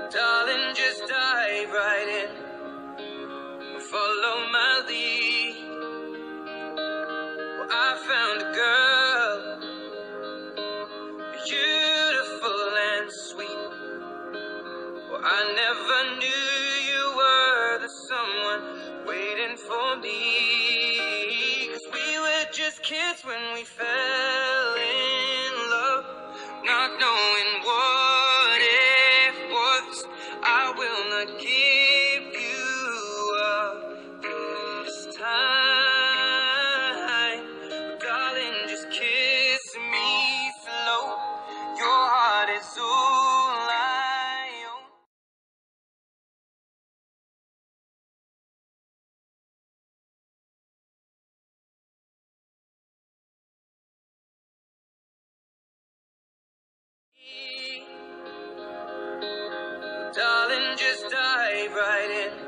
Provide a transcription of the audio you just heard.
Darling, just dive right in. Follow my lead. Well, I found a girl, beautiful and sweet. Well, I never knew you were the someone waiting for me. 'Cause we were just kids when we fell in love, not knowing what it was. I will not give you up this time. Darling, just kiss me slow. Your heart is all I own. Darling, just dive right in.